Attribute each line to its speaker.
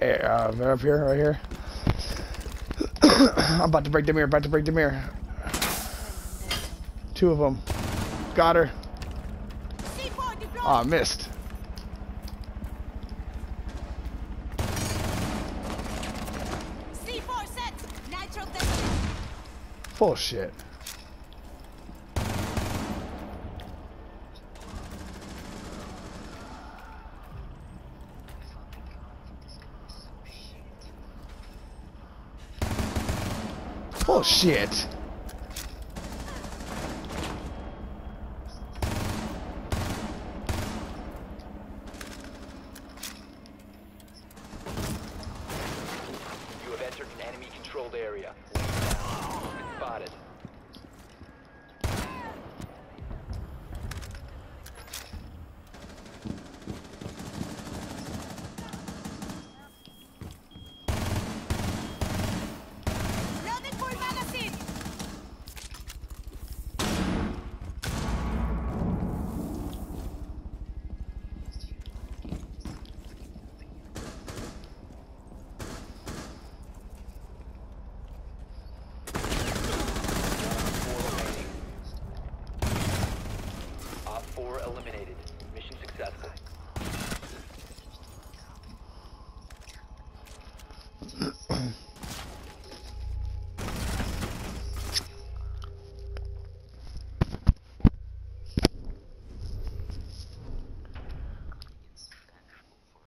Speaker 1: Hey, they're up here, right here. I'm about to break the mirror, about to break the mirror. Two of them. Got her. Oh, I missed. Bullshit. Bullshit.
Speaker 2: You have entered an enemy-controlled area. Spotted. Op 4 eliminated. Mission successful.